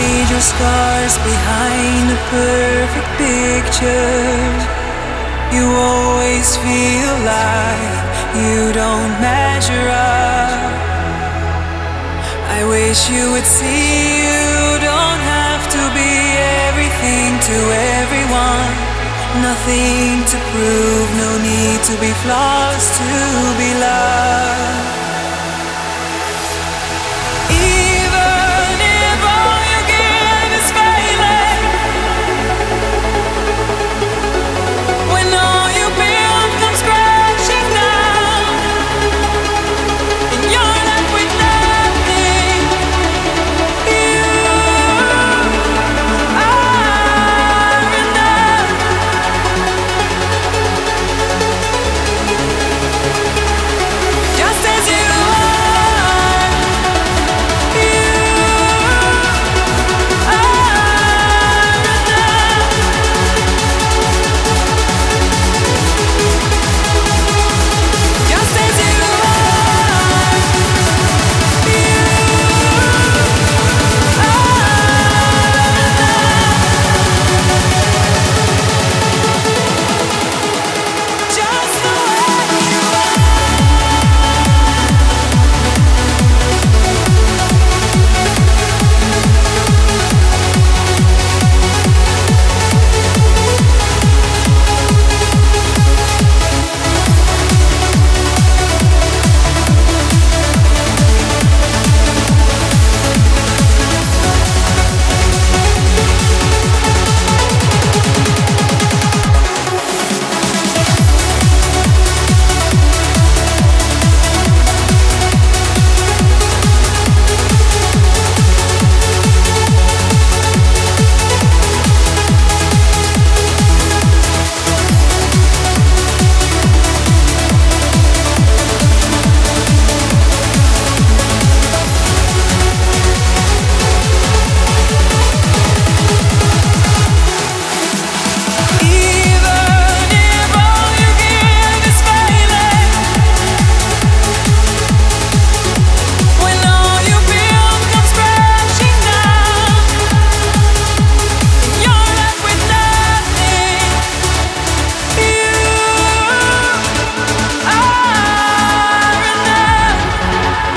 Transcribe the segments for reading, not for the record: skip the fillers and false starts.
major scars behind a perfect picture. You always feel like you don't measure up. I wish you would see you don't have to be everything to everyone. Nothing to prove, no need to be flawless to be loved.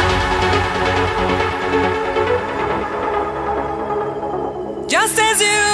Just as you